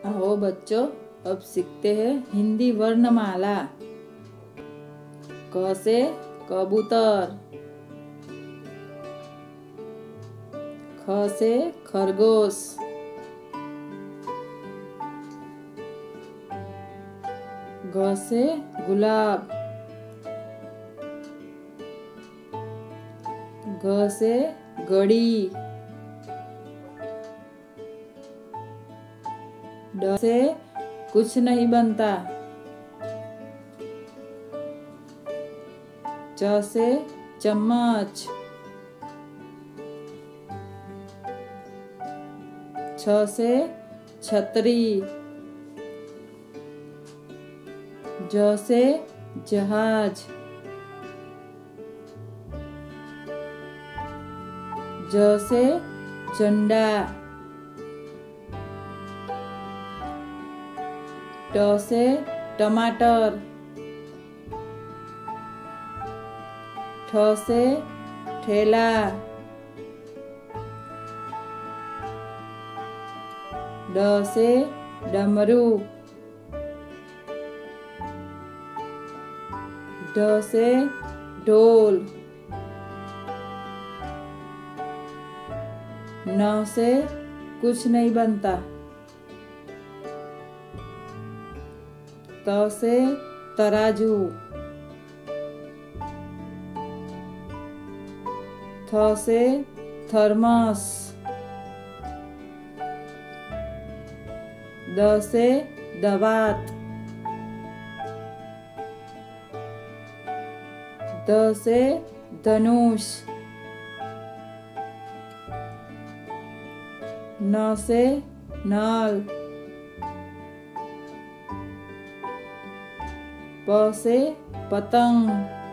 आओ बच्चों, अब सीखते हैं हिंदी वर्णमाला। क से कबूतर, ख से खरगोश, घ से गुलाब, घ से घड़ी, ड से कुछ नहीं बनता, च से चम्मच, छ से छतरी, ज से जहाज, ज से झंडा, ट से टमाटर, ठ से ठेला, ड से डमरू, ढ से ढोल, न से कुछ नहीं बनता, त से तराजू, थ से थर्मस, द से दवात, ध से धनुष, न से नल, प से पतंग,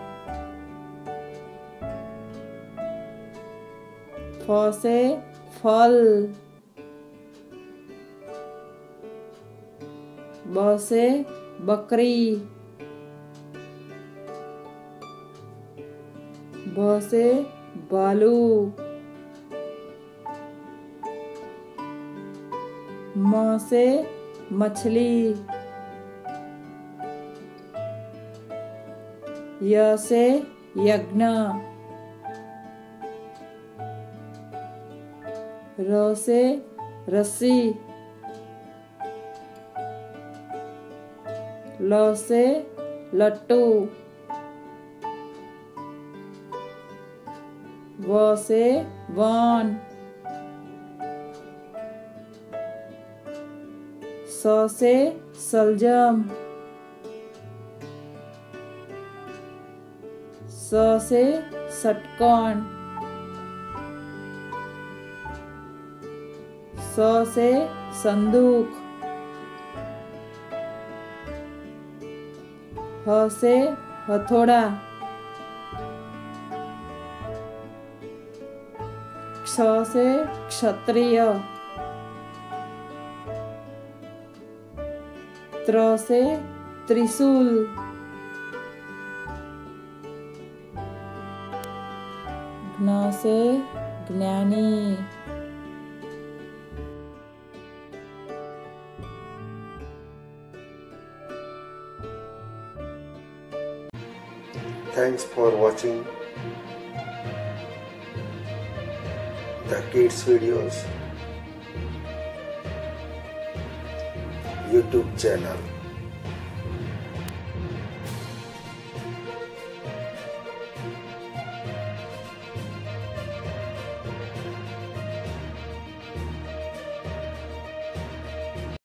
फ से फल, ब से बकरी, भ से भालू, म से मछली, य से यज्ञ, र से रस्सी, ल से लट्टू, व से वन, स से सलजम, स से षटकोण, स से संदूक, ह से हथौड़ा, क्ष से क्षत्रिय, त्र से त्रिशूल, ज्ञ से ज्ञानी। Thanks for watching the kids videos YouTube channel.